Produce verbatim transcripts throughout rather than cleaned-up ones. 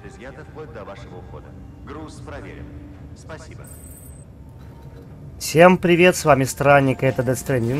изъято вплоть до вашего ухода. Груз проверен. Спасибо. Всем привет, с вами Странник, это Death Stranding.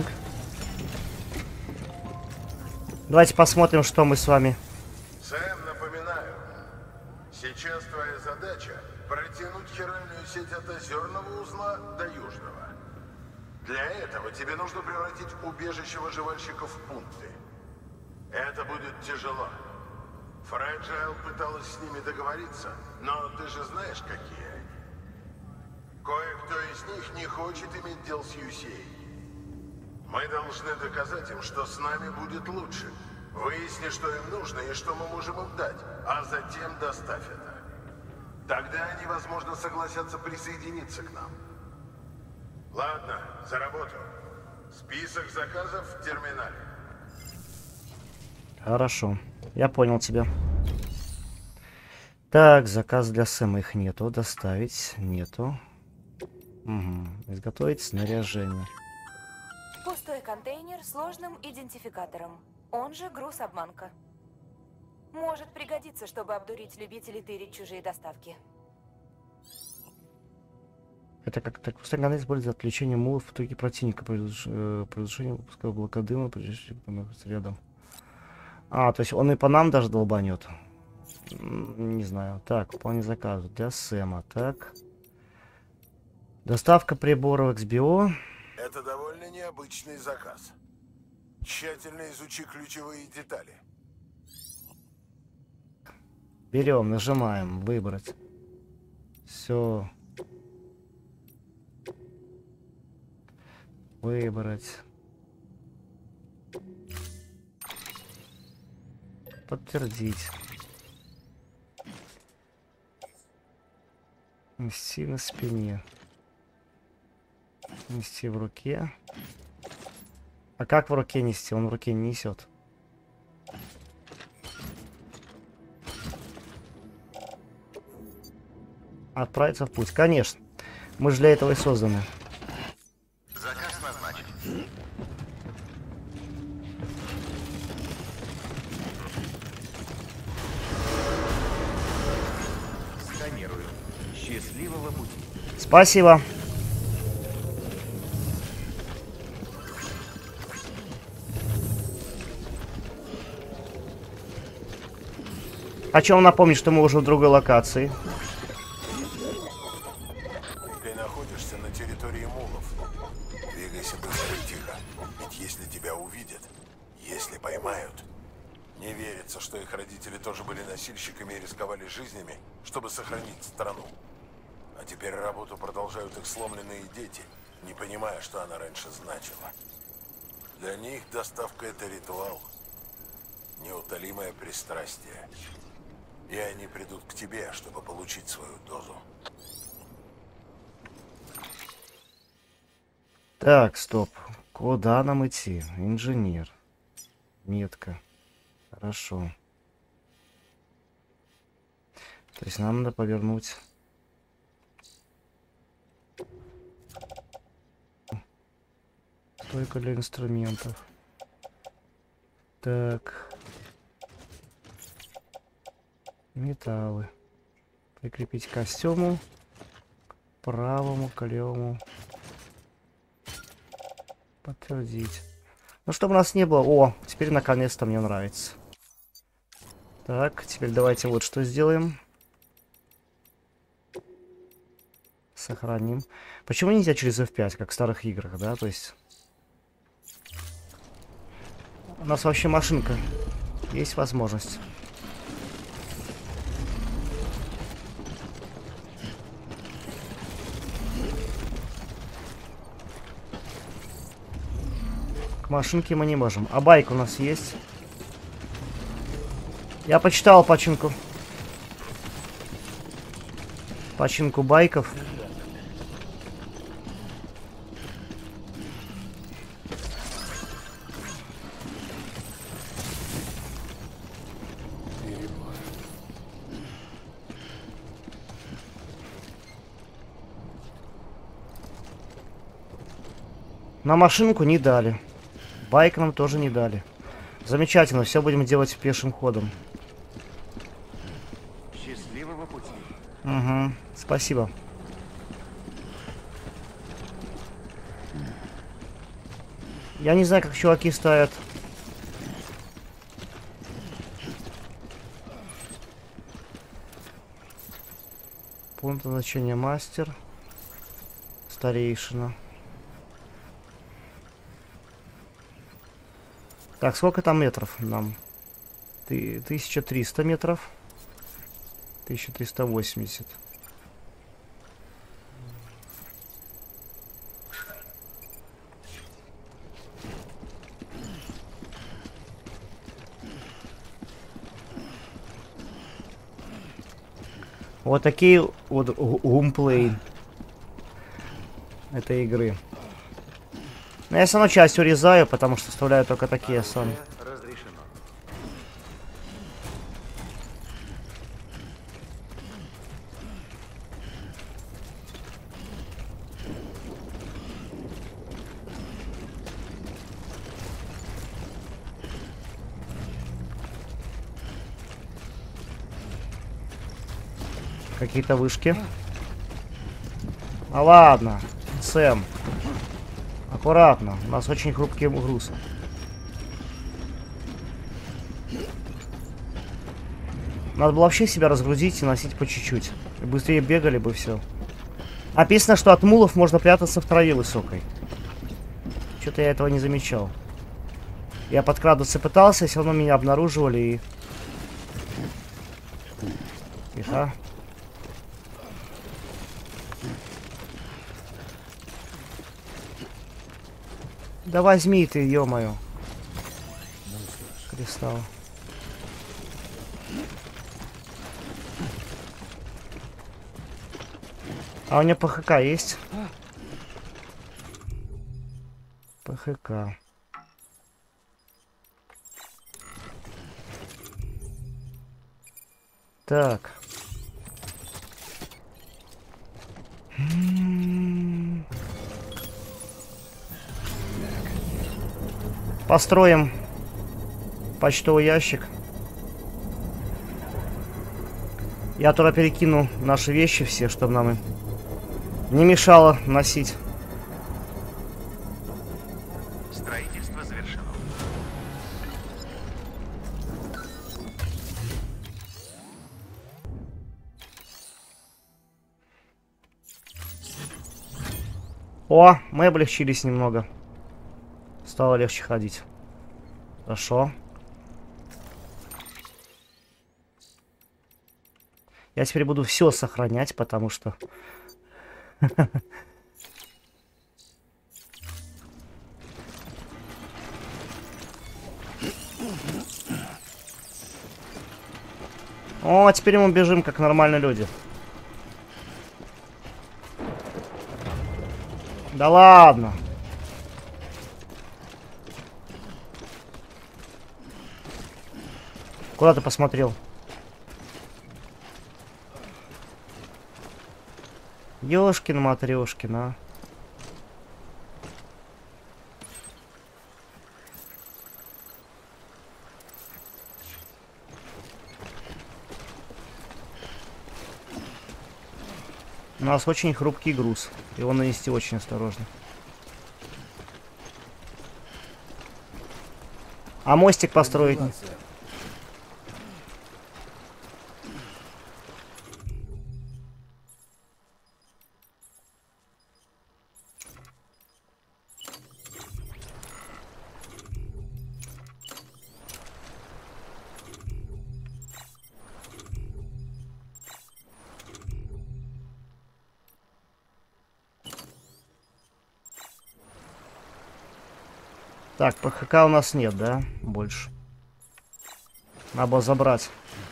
Давайте посмотрим, что мы с вами. Сэм, напоминаю, сейчас твоя задача протянуть хиральную сеть от озерного узла до южного. Для этого тебе нужно превратить убежище выживальщиков в пункты. Это будет тяжело. Фрэджайл пыталась с ними договориться, но ты же знаешь, какие они. Кое-кто из них не хочет иметь дел с ю си эй. Мы должны доказать им, что с нами будет лучше. Выясни, что им нужно и что мы можем им дать, а затем доставь это. Тогда они, возможно, согласятся присоединиться к нам. Ладно, за работу. Список заказов в терминале. Хорошо, я понял тебя. Так, заказ для Сэма, их нету. Доставить нету. Угу. Изготовить снаряжение. Пустой контейнер с сложным идентификатором. Он же груз-обманка. Может пригодиться, чтобы обдурить любителей тырить чужие доставки. Это как так пустой контейнер используется для отвлечения мулов в итоге противника при разрушении выпуска облакодыма, прежде рядом. А, то есть он и по нам даже долбанет. Не знаю. Так, выполнение заказа для Сэма. Так. Доставка приборов икс би о. Это довольно необычный заказ. Тщательно изучи ключевые детали. Берем, нажимаем, выбрать. Все. Выбрать. Подтвердить. Нести на спине. Нести в руке. А как в руке нести? Он в руке не несет. Отправиться в путь. Конечно. Мы же для этого и созданы. Заказ назначен. Сканирую. Счастливого пути. Спасибо. Хочу вам напомнить, что мы уже в другой локации. Ты находишься на территории мулов. Двигайся быстро и тихо. Ведь если тебя увидят, если поймают, не верится, что их родители тоже были носильщиками и рисковали жизнями, чтобы сохранить страну. А теперь работу продолжают их сломленные дети, не понимая, что она раньше значила. Для них доставка — это ритуал, неутолимое пристрастие. И они придут к тебе, чтобы получить свою дозу. Так, стоп. Куда нам идти? Инженер. Метка. Хорошо. То есть нам надо повернуть. Стойка для инструментов. Так. Металлы. Прикрепить к костюму. К правому, к левому. Подтвердить. Ну, чтобы у нас не было... О, теперь наконец-то мне нравится. Так, теперь давайте вот что сделаем. Сохраним. Почему нельзя через эф пять, как в старых играх, да? То есть... У нас вообще машинка. Есть возможность. К машинке мы не можем. А байк у нас есть. Я почитал починку. Починку байков. На машинку не дали. Байк нам тоже не дали. Замечательно, все будем делать пешим ходом. Угу, спасибо. Я не знаю, как чуваки ставят. Пункт назначения мастер. Старейшина. Так, сколько там метров нам? Ты, тысяча триста метров. тысяча триста восемьдесят. Вот такие вот гумплей этой игры. Но я все равно часть урезаю, потому что вставляю только такие сам. Разрешено. Какие-то вышки. А ладно, Сэм. Аккуратно, у нас очень хрупкий груз. Надо было вообще себя разгрузить и носить по чуть-чуть. И быстрее бегали бы, все. Описано, что от мулов можно прятаться в траве высокой. Что-то я этого не замечал. Я подкрадываться пытался, все равно меня обнаруживали и... Тихо. Да возьми ты, ё-моё. Кристалл. А у меня ПХК есть? ПХК. Так. Построим почтовый ящик. Я туда перекину наши вещи все, чтобы нам и не мешало носить. Строительство завершено. О, мы облегчились немного. Стало легче ходить. Хорошо. Я теперь буду все сохранять, потому что... О, теперь мы бежим как нормальные люди. Да ладно. Куда ты посмотрел? Ёшкин матрёшкин, а. У нас очень хрупкий груз. Его нанести очень осторожно. А мостик построить? Так, ПХК у нас нет, да? Больше. Надо забрать.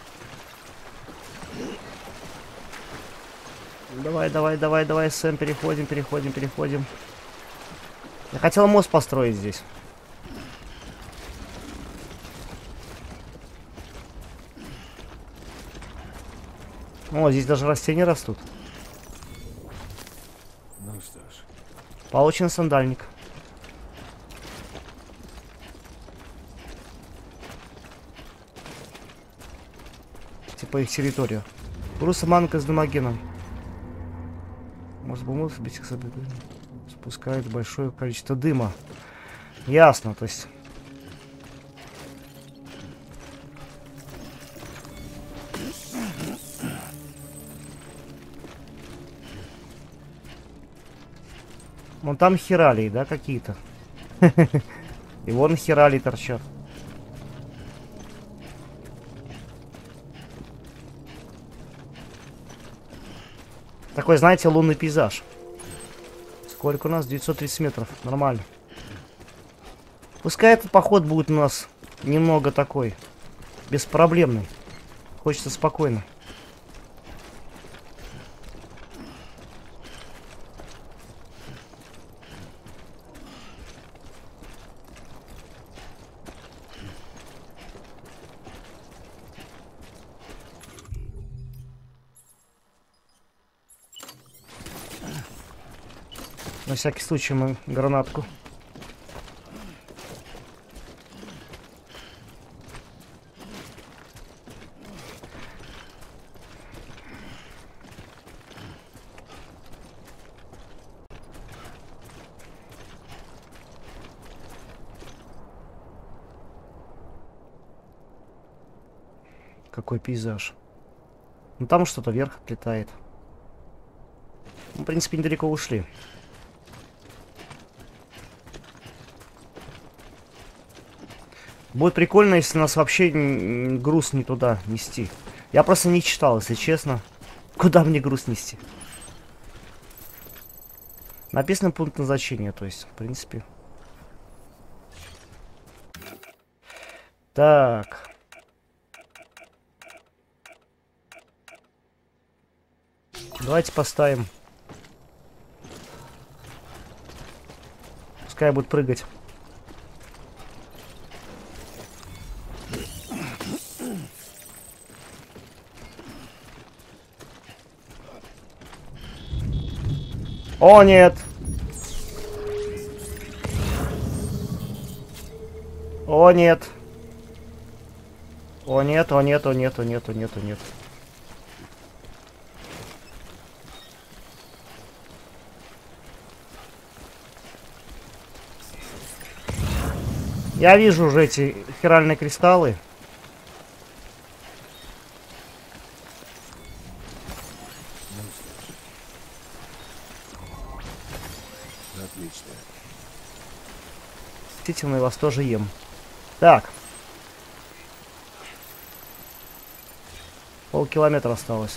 Давай, давай, давай, давай, Сэм, переходим, переходим, переходим. Я хотел мост построить здесь. О, здесь даже растения растут. Ну что ж. Получен сандальник. Типа их территорию. Груз обманка с дымогеном. Может быть, сбить их собой. Спускает большое количество дыма. Ясно, то есть. Вон там хералии, да, какие-то. И вон хералии торчат. Такой, знаете, лунный пейзаж. Сколько у нас? девятьсот тридцать метров. Нормально. Пускай этот поход будет у нас немного такой. Беспроблемный. Хочется спокойно. На всякий случай мы гранатку. Какой пейзаж. Ну там что-то вверх отлетает. Мы, в принципе, недалеко ушли. Будет прикольно, если нас вообще груз не туда нести. Я просто не читал, если честно. Куда мне груз нести? Написано пункт назначения, то есть, в принципе. Так. Давайте поставим. Пускай будет прыгать. О, нет. О, нет. О, нет, о, нет, о, нет, о, нет, о, нет, о, нет. Я вижу уже эти хиральные кристаллы. Отлично. Действительно, я вас тоже ем. Так. Полкилометра осталось.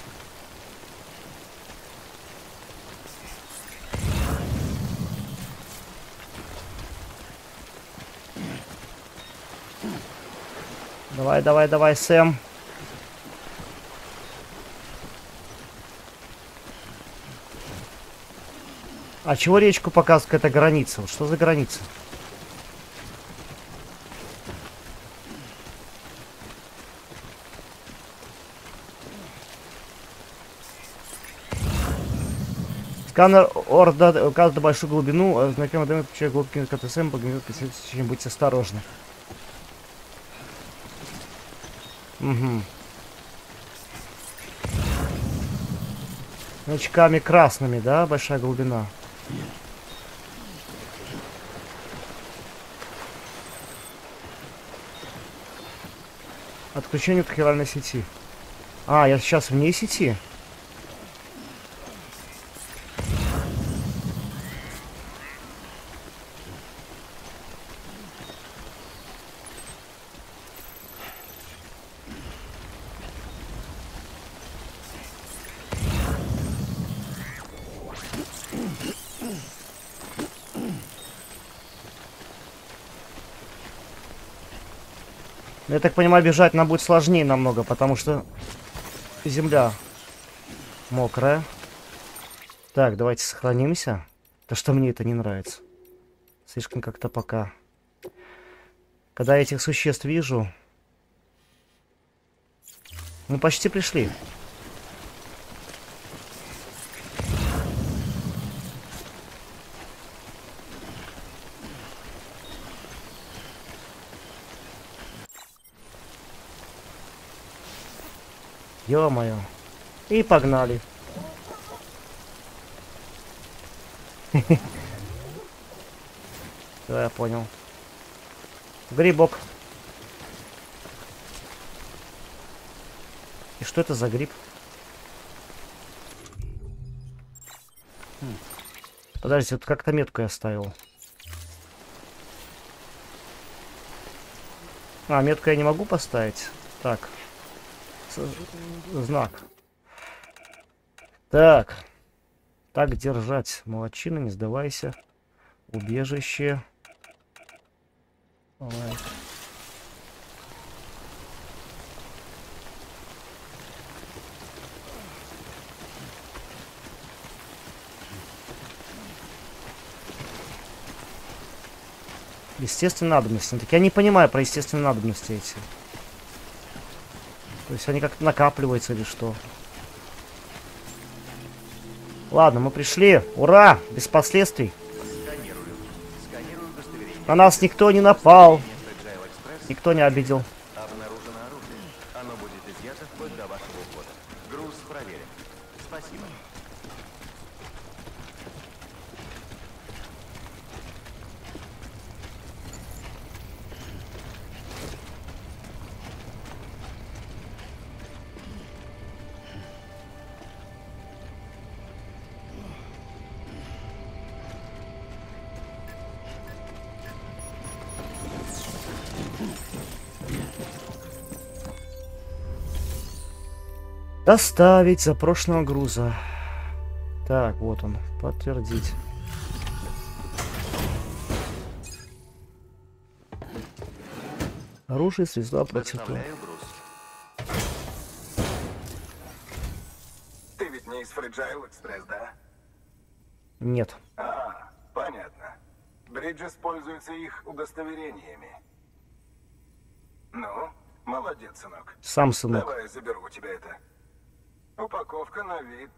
Давай, давай, давай, Сэм. А чего речку показывает какая-то граница? Вот что за граница? Сканер Орда указывает большую глубину. Знакомый дым, включая глубокий КТСМ, погнет, будьте осторожны. Угу. Очками красными, да? Большая глубина. Отключение от хиральной сети. А, я сейчас вне сети. Я так понимаю, бежать нам будет сложнее намного, потому что земля мокрая. Так, давайте сохранимся. То, что мне это не нравится. Слишком как-то пока. Когда я этих существ вижу... Мы почти пришли. Ё-моё. И погнали. Да, я понял. Грибок. И что это за гриб? Хм. Подождите, вот как-то метку я ставил. А, метку я не могу поставить. Так. Знак. Так. Так держать. Молодчина, не сдавайся. Убежище. Давай. Естественные надобности. Так я не понимаю про естественные надобности эти. То есть они как-то накапливаются или что? Ладно, мы пришли. Ура! Без последствий. Сканирую. Сканирую удостоверение. На нас никто не напал. Никто не обидел. Обнаружено оружие. Оно будет изъято вплоть до вашего ухода. Груз проверен. Спасибо. Доставить запрошенного груза. Так, вот он. Подтвердить. Оружие, средства против. Доставляю груз. Ты ведь не из Fragile Express, да? Нет. А, понятно. Бриджес пользуется их удостоверениями. Ну, молодец, сынок. Сам сынок. Давай я заберу у тебя это. Упаковка на вид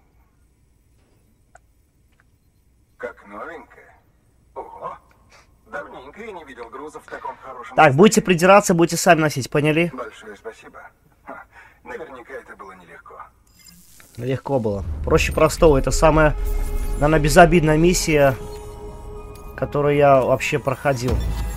как новенькая. Ого, давненько я не видел грузов в таком хорошем Так, состоянии. будете придираться, будете сами носить, поняли? Большое спасибо. Ха, наверняка это было нелегко. Легко было. Проще простого. Это самая, наверное, безобидная миссия, которую я вообще проходил.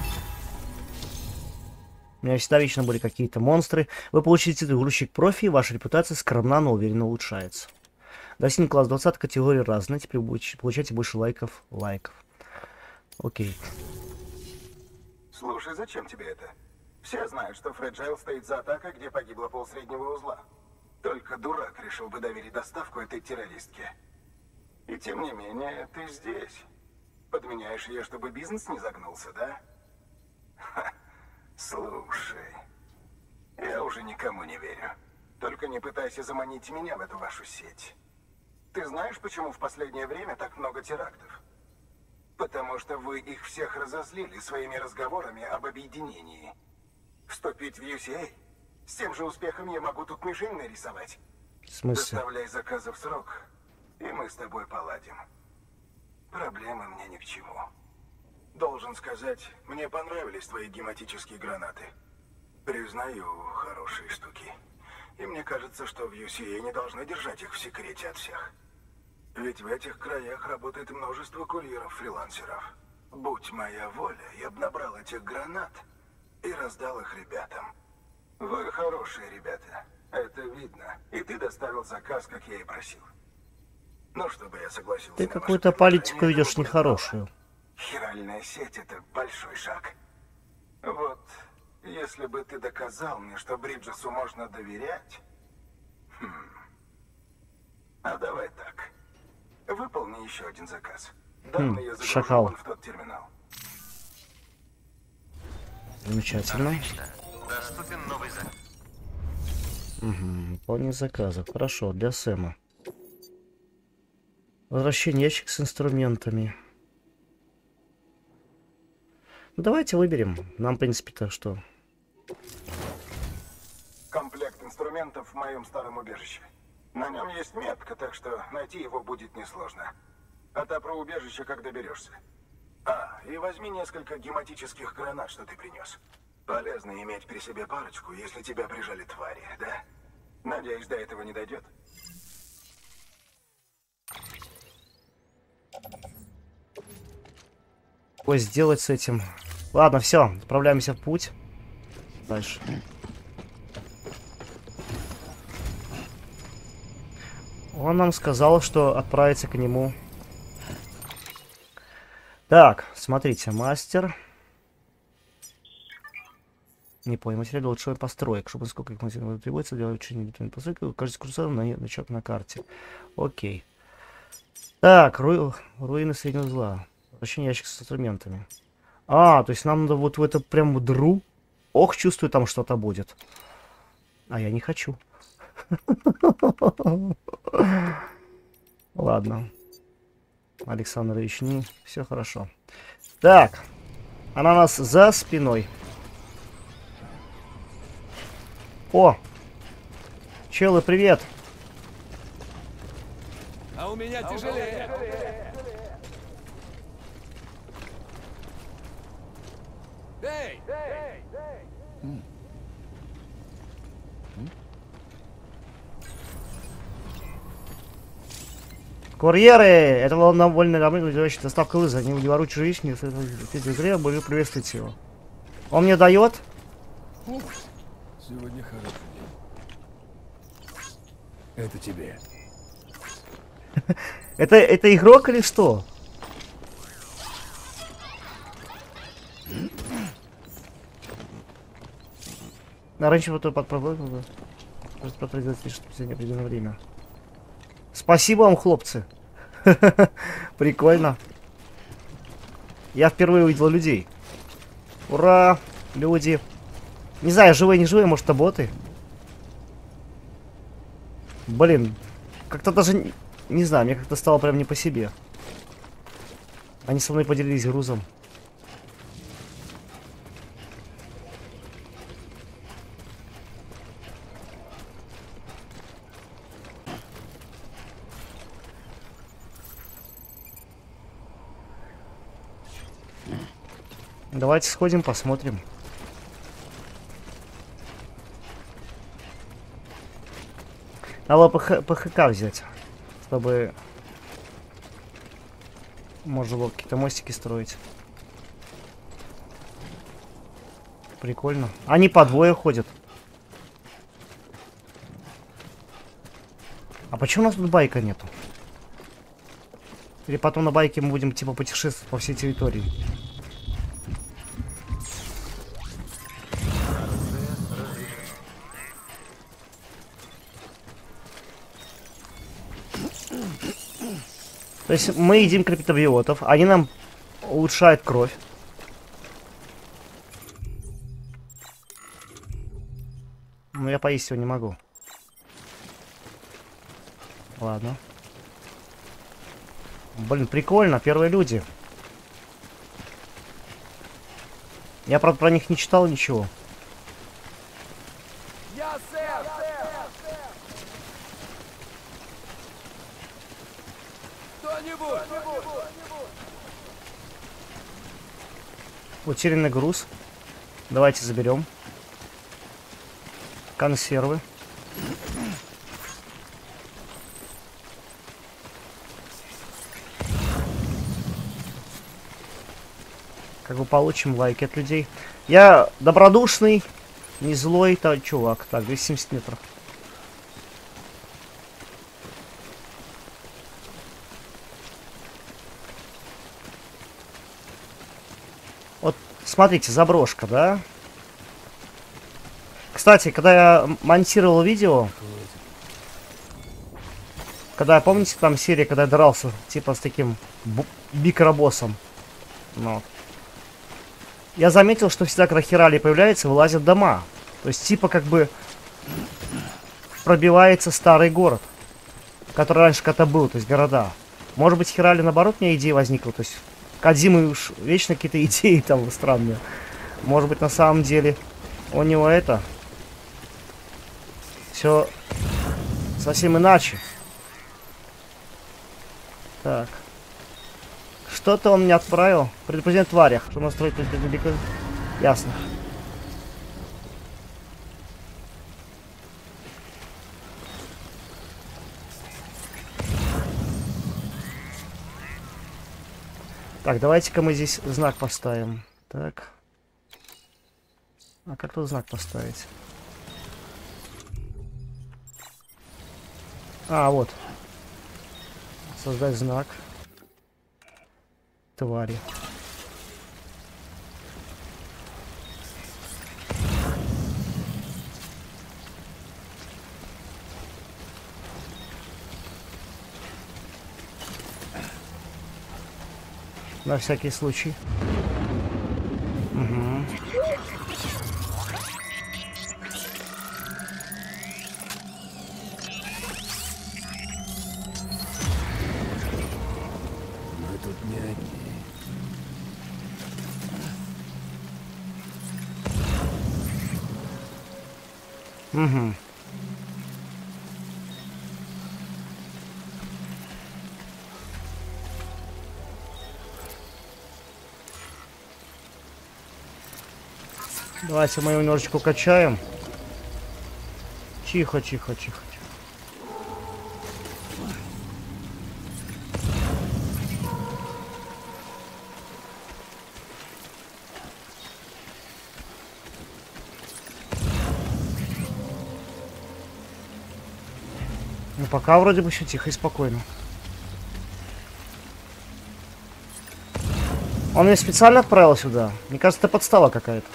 У меня всегда вечно были какие-то монстры. Вы получите титул грузчик профи, и ваша репутация скромна, но уверенно улучшается. Достигнут класс двадцать, категории разные. Теперь будете, получайте больше лайков. Лайков. Окей. Слушай, зачем тебе это? Все знают, что Fragile стоит за атакой, где погибло полсреднего узла. Только дурак решил бы доверить доставку этой террористке. И тем не менее, ты здесь. Подменяешь ее, чтобы бизнес не загнулся, да? Ха. Слушай, я уже никому не верю. Только не пытайся заманить меня в эту вашу сеть. Ты знаешь, почему в последнее время так много терактов? Потому что вы их всех разозлили своими разговорами об объединении. Вступить в ю си эй? С тем же успехом я могу тут мишень нарисовать. В смысле? Доставляй заказы в срок, и мы с тобой поладим. Проблемы мне ни к чему. Должен сказать, мне понравились твои гематические гранаты. Признаю, хорошие штуки. И мне кажется, что в ю си эй не должны держать их в секрете от всех. Ведь в этих краях работает множество курьеров-фрилансеров. Будь моя воля, я бы набрал этих гранат и раздал их ребятам. Вы хорошие ребята, это видно. И ты доставил заказ, как я и просил. Ну, чтобы я согласился. Ты на ваше какую-то политику предложение, ведешь это будет нехорошую. мало. Хиральная сеть — это большой шаг. Вот, если бы ты доказал мне, что Бриджесу можно доверять... Хм. А давай так. Выполни еще один заказ. Данные я загружу шакал. вон в тот терминал. Замечательно. Отлично. Доступен новый заказ. Угу. Выполнение заказов. Хорошо, для Сэма. Возвращение ящик с инструментами. Ну, давайте выберем. Нам, в принципе-то, что? Комплект инструментов в моем старом убежище. На нем есть метка, так что найти его будет несложно. Отопру убежище, как доберешься. А, и возьми несколько гематических гранат, что ты принес. Полезно иметь при себе парочку, если тебя прижали твари, да? Надеюсь, до этого не дойдет. Что сделать с этим? Ладно, все, отправляемся в путь. Дальше. Он нам сказал, что отправиться к нему. Так, смотрите, мастер. Не понял, материал лучшего построек. Чтобы сколько их материалов требуется для улучшения постройки, кажется, курсором на значок на карте. Окей. Так, ру... руины среднего зла. Вращение ящика с инструментами. А, то есть нам надо вот в эту прям дыру. Ох, чувствую, там что-то будет. А я не хочу. Ладно. Александр Ильич, все хорошо. Так. Она у нас за спиной. О! Челы, привет! А у меня тяжелее. Эй! Курьеры! Это нам вольно работающий доставка лыза. Они воруют чужие вещи, не были приветствовать его. Он мне дает? Сегодня хороший день. Это тебе. это, это игрок или что? На раньше вот под проблему. Может произойти лишь в определенное время. Спасибо вам, хлопцы. Прикольно. Я впервые увидел людей. Ура! Люди. Не знаю, живые, не живые, может, это боты. Блин. Как-то даже... Не знаю, мне как-то стало прям не по себе. Они со мной поделились грузом. Давайте сходим, посмотрим. Надо ПХ, ПХК взять, чтобы можно было какие-то мостики строить. Прикольно. Они по двое ходят. А почему у нас тут байка нету? Или потом на байке мы будем типа путешествовать по всей территории? То есть мы едим криптобиотов, они нам улучшают кровь. Но я поесть его не могу. Ладно. Блин, прикольно, первые люди. Я, правда, про них не читал ничего. Я сэр! Кто-нибудь! Утерянный груз. Давайте заберем. Консервы. Как бы получим лайки от людей. Я добродушный, не злой то чувак. Так, двести семьдесят метров. Вот, смотрите, заброшка, да? Кстати, когда я монтировал видео, когда, помните, там серия, когда я дрался, типа, с таким бикробоссом, ну, я заметил, что всегда, когда херали появляется, вылазят дома. То есть, типа, как бы, пробивается старый город, который раньше когда был, то есть, города. Может быть, херали, наоборот, у меня идея возникла, то есть, Кодзимы уж вечно какие-то идеи там странные. Может быть, на самом деле, у него это... Все совсем иначе. Так. Что-то он мне отправил. Предупреждение о тварях. Что настроить предупреждение? Ясно. Так, давайте-ка мы здесь знак поставим. Так. А как тут знак поставить? А, вот. Создать знак. Твари. На всякий случай. Угу. Мы тут не одни. Угу. Давайте мы его немножечко укачаем. Тихо, тихо, тихо, тихо. Ну пока вроде бы все тихо и спокойно. Он меня специально отправил сюда. Мне кажется, это подстава какая-то.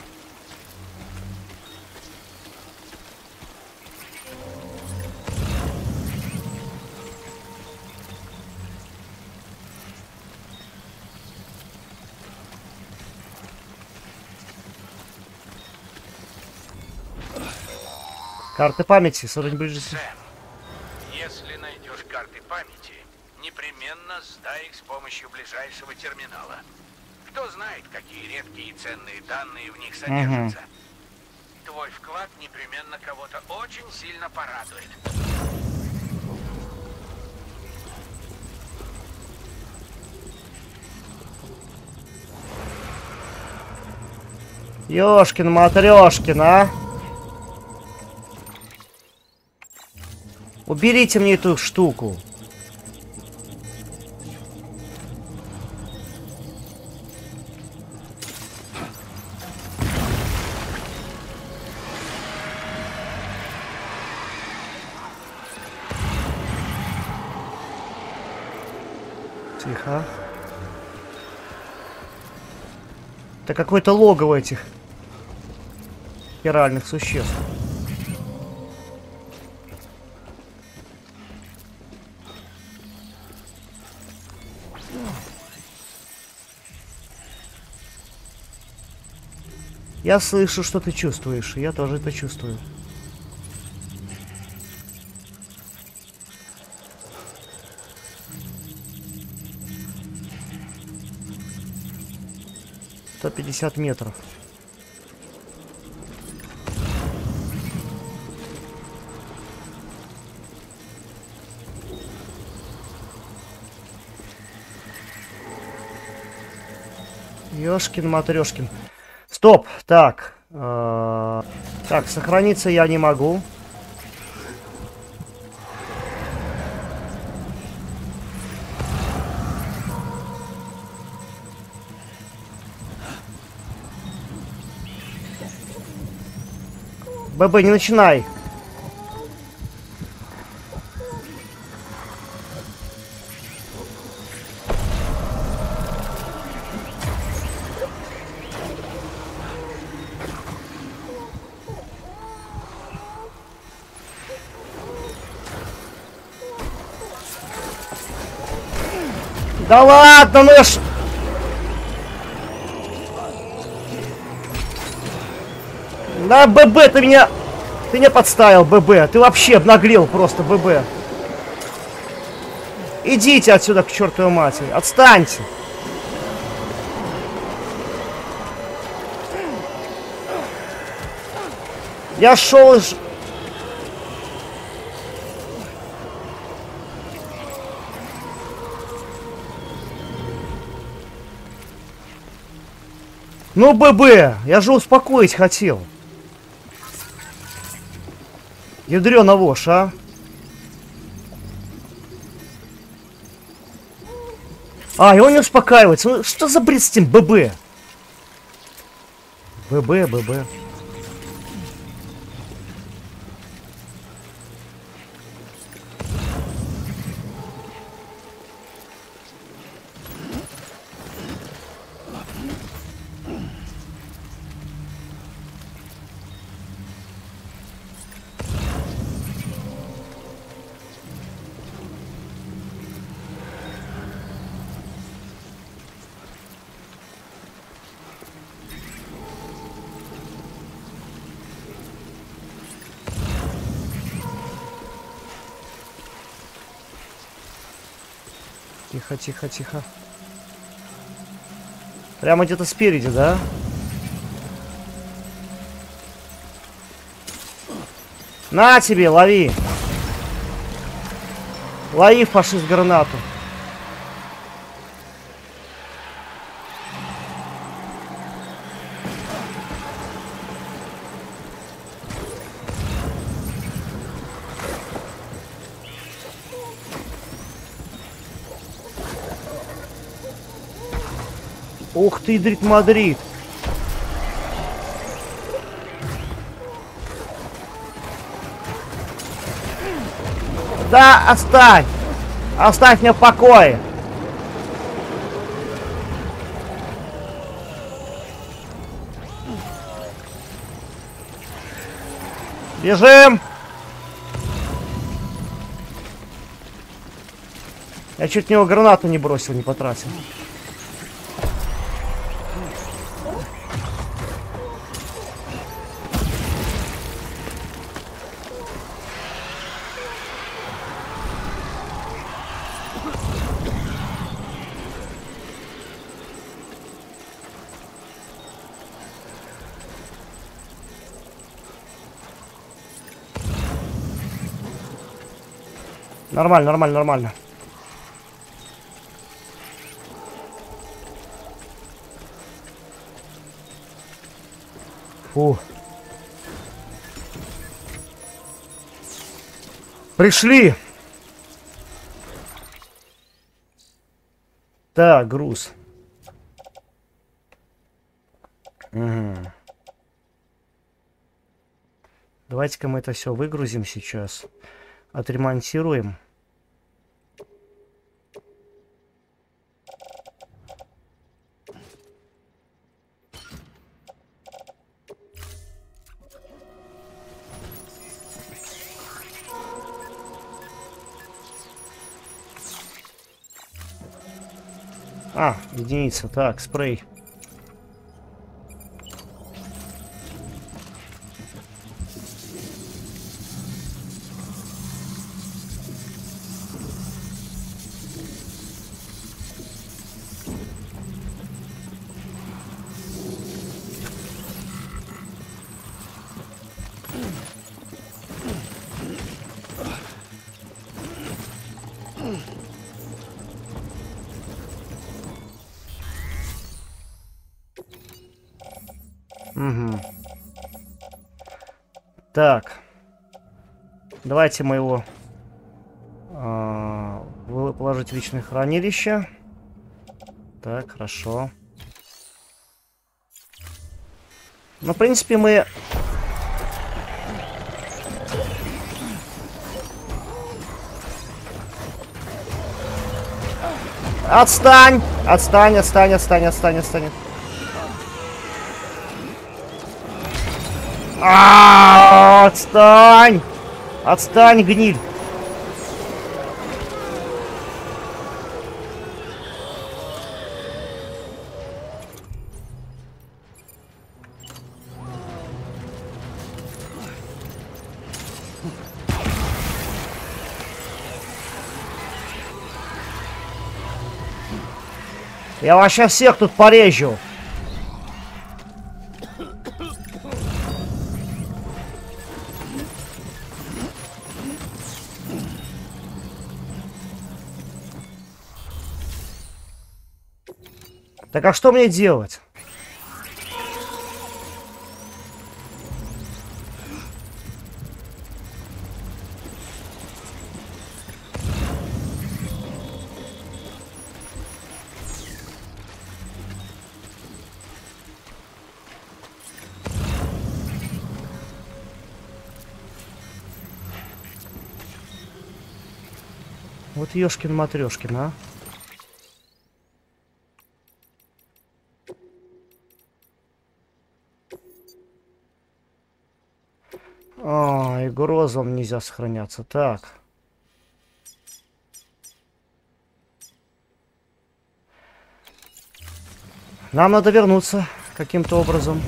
Карты памяти, сорок ближе. Сэм, если найдешь карты памяти, непременно сдай их с помощью ближайшего терминала. Кто знает, какие редкие и ценные данные в них содержатся. Твой вклад непременно кого-то очень сильно порадует. Ёшкин матрешкин, а? Уберите мне эту штуку. Тихо. Это какое-то логово этих спиральных существ. Я слышу, что ты чувствуешь, и я тоже это чувствую. сто пятьдесят метров. Ёшкин-матрёшкин. Стоп! Так. Э, так, сохраниться я не могу. ББ, не начинай. Да ладно, ну я ж... Да, ББ, ты меня... Ты меня подставил, ББ. Ты вообще обнаглел просто, ББ. Идите отсюда к чертовой матери. Отстаньте. Я шел из... Ну, ББ, я же успокоить хотел. Ядрёна вошь, а? А, и он не успокаивается. Ну, что за бред с этим ББ? ББ, ББ. Тихо, тихо, тихо. Прямо где-то спереди, да? На тебе, лови. Лови, фашист, гранату. Ух ты, Дрит Мадрид. Да, оставь. Оставь меня в покое. Бежим. Я чуть в него гранату не бросил, не потратил. Нормально, нормально, нормально. Фу. Пришли. Так, груз. Угу. Давайте-ка мы это все выгрузим сейчас. Отремонтируем. А, единица. Так, спрей. Угу. Так. Давайте мы его а, положить в личное хранилище. Так, хорошо. Ну, в принципе, мы... Отстань! Отстань, отстань, отстань, отстань, отстань. А, отстань! Отстань, гниль! Я вас сейчас всех тут порежу. Так а что мне делать? Вот ёшкин матрёшкин, а. А, и грозом нельзя сохраняться. Так. Нам надо вернуться каким-то образом.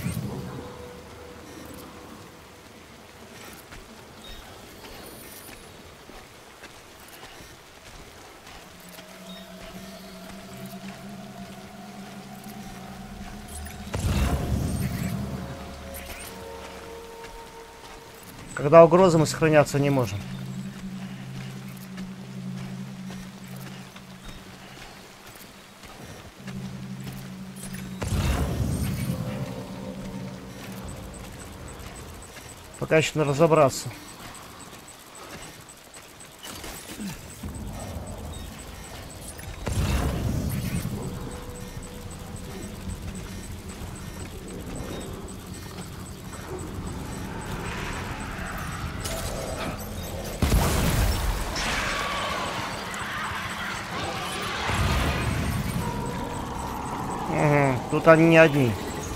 Когда угрозы мы сохраняться не можем. Пока еще надо разобраться. Угу, тут они не одни.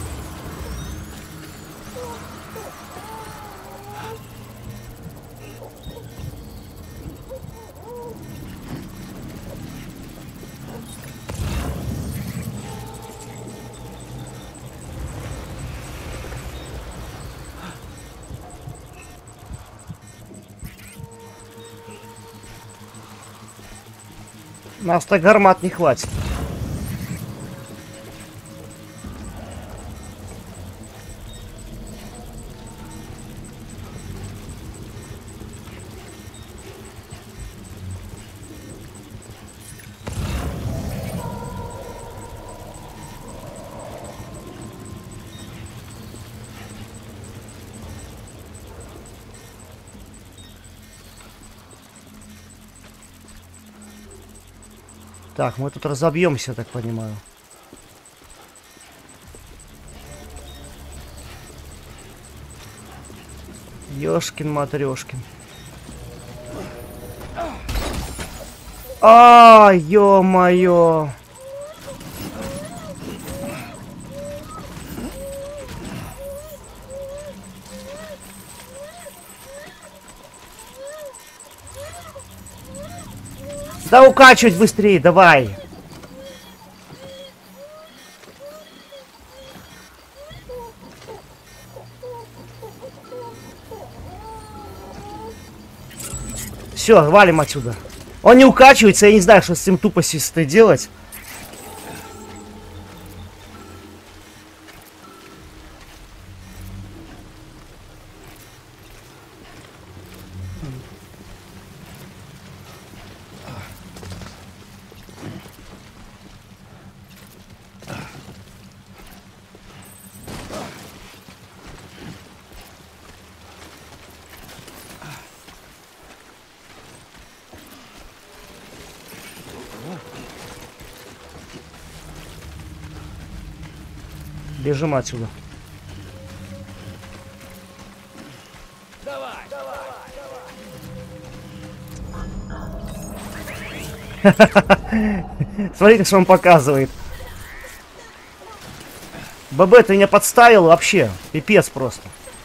Нас так гармат не хватит. Так, мы тут разобьемся, так понимаю. Ёшкин матрёшкин. А, ё-моё. Да укачивать быстрее, давай. Все, валим отсюда. Он не укачивается, я не знаю, что с этим тупостью делать. Бежим отсюда. Давай, давай, давай. Смотрите, что он показывает. ББ, ты меня подставил вообще. Пипец просто.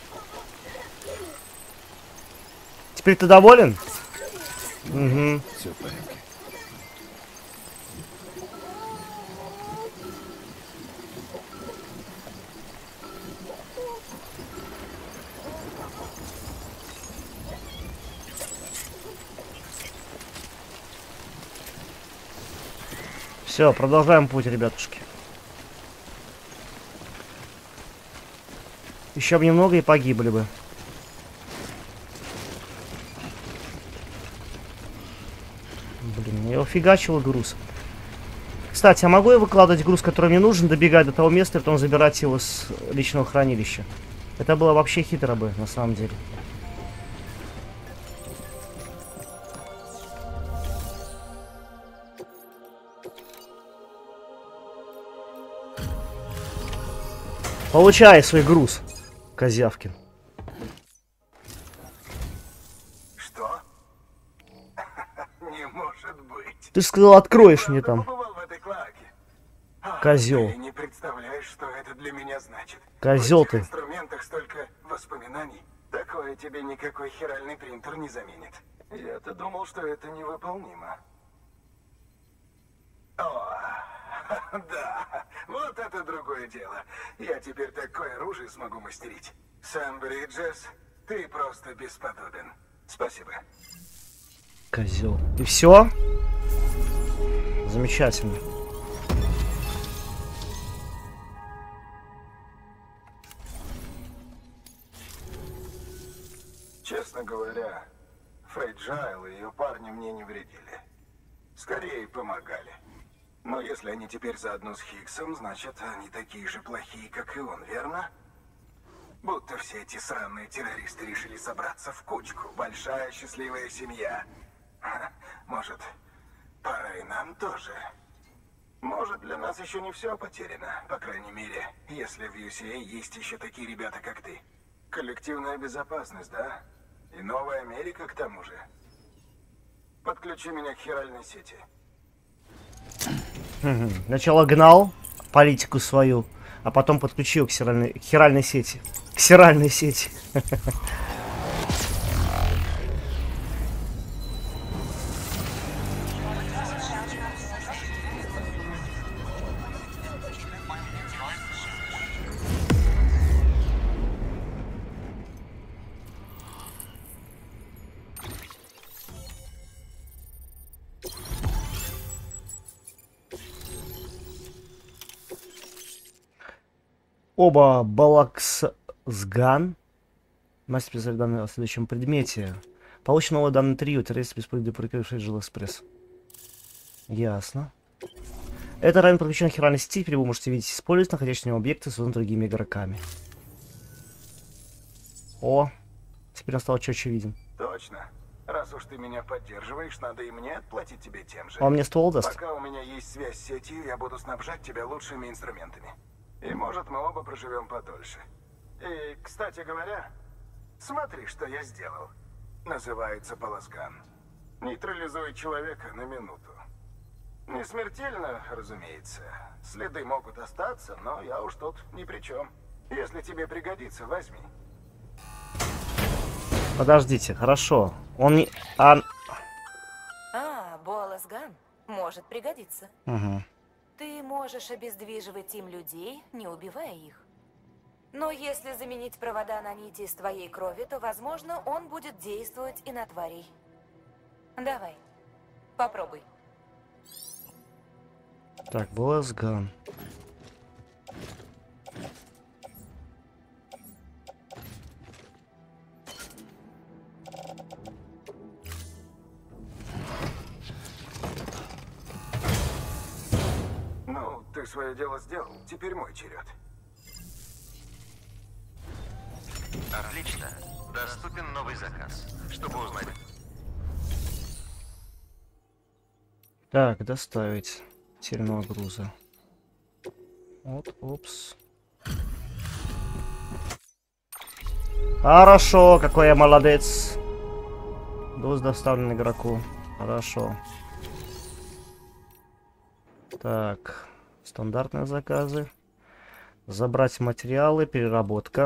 Теперь ты доволен? Угу. Все в порядке. Все, продолжаем путь, ребятушки. Еще бы немного и погибли бы. Блин, я его фигачил груз. Кстати, а могу я выкладывать груз, который мне нужен, добегать до того места и потом забирать его с личного хранилища? Это было вообще хитро бы, на самом деле. Получай свой груз, Козявкин. Что? Не может Ты же сказал, откроешь мне там. Побывал в этой клоаке. А, Козел. Ты не представляешь, что это для меня значит. Козел В этих ты. инструментах столько воспоминаний. Такое тебе никакой хиральный принтер не заменит. Я-то думал, что это невыполнимо. О, да, вот это другое дело. Я теперь такое оружие смогу мастерить. Сэм Бриджес, ты просто бесподобен. Спасибо. Козел. И все? Замечательно. Честно говоря, Фрейджайл и ее парни мне не вредили. Скорее помогали. Но если они теперь заодно с Хиггсом, значит, они такие же плохие, как и он, верно? Будто все эти сраные террористы решили собраться в кучку. Большая счастливая семья. Ха, может, пора и нам тоже. Может, для нас еще не все потеряно. По крайней мере, если в ю си эй есть еще такие ребята, как ты. Коллективная безопасность, да? И новая Америка к тому же. Подключи меня к хиральной сети. Сначала гнал политику свою, а потом подключил к хиральной, к хиральной сети. К хиральной сети. Оба Балаксган. Мастер специальные данные о следующем предмете. Получено новое данное трио. Террорист беспорядок прикрывший Жилэкспресс. Ясно. Это район подключен к хиральной сети. Теперь вы можете видеть и использовать находящиеся в нем объекты, созданные другими игроками. О, теперь он стал четче виден. Точно. Раз уж ты меня поддерживаешь, надо и мне отплатить тебе тем же. Он мне ствол даст? Пока у меня есть связь с сетью, я буду снабжать тебя лучшими инструментами. И может, мы оба проживем подольше. И, кстати говоря, смотри, что я сделал. Называется полоскан. Нейтрализует человека на минуту. Не смертельно, разумеется. Следы могут остаться, но я уж тут ни при чем. Если тебе пригодится, возьми. Подождите, хорошо. Он не... А, А, Буаласган может пригодиться. угу. Ты можешь обездвиживать им людей, не убивая их. Но если заменить провода на нити из твоей крови, то, возможно, он будет действовать и на тварей. Давай, попробуй. Так, Баласган. Ну, ты свое дело сделал. Теперь мой черед. Отлично. Доступен новый заказ. Чтобы узнать... Так, доставить терминал груза. Вот, опс. Хорошо, какой я молодец. Груз доставлен игроку. Хорошо. Так, стандартные заказы. Забрать материалы, переработка.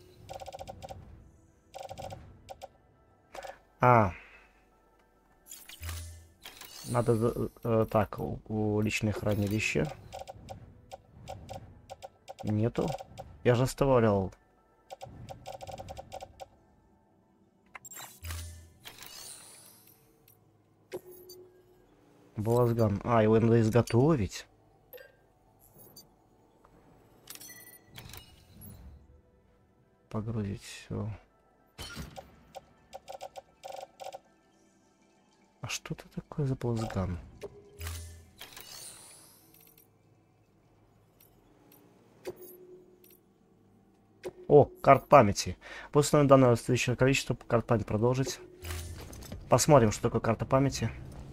А. Надо, э, так, у, у личных хранилища. Нету. Я же оставлял. Баласган. А, его надо изготовить. Погрузить все. А что это такое за Баласган? О, карт памяти. После данного следующего количества карт памяти продолжить. Посмотрим, что такое карта памяти.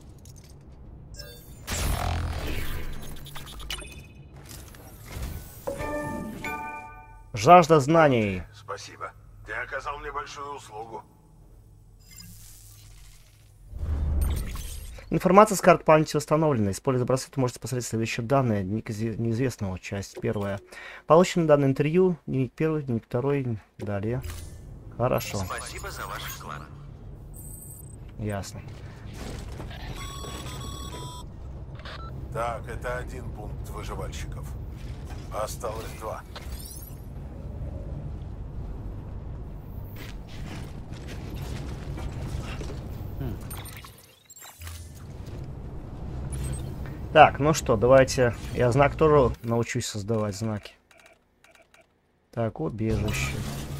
Жажда знаний. Спасибо. Ты оказал мне большую услугу. Информация с карт памяти восстановлена. Используя браслет, вы можете посмотреть следующие данные. Дневник неизвестного. Часть первая. Получено данное интервью. Дневник первый, дневник второй. Далее. Хорошо. Спасибо за ваш вклад. Ясно. Так, это один пункт выживальщиков. Осталось два. Так, ну что, давайте. Я знак тоже научусь создавать знаки. Так, убежище.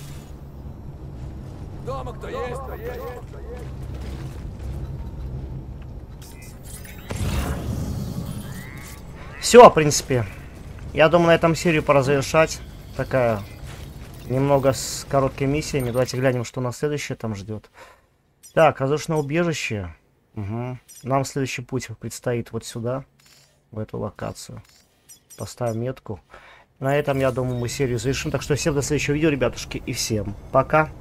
Дома кто есть? Все, в принципе. Я думаю, на этом серию пора завершать. Такая немного с короткими миссиями. Давайте глянем, что нас следующее там ждет. Так, разрушенное убежище. Угу. Нам следующий путь предстоит вот сюда, в эту локацию. Поставим метку. На этом, я думаю, мы серию завершим. Так что всем до следующего видео, ребятушки, и всем пока.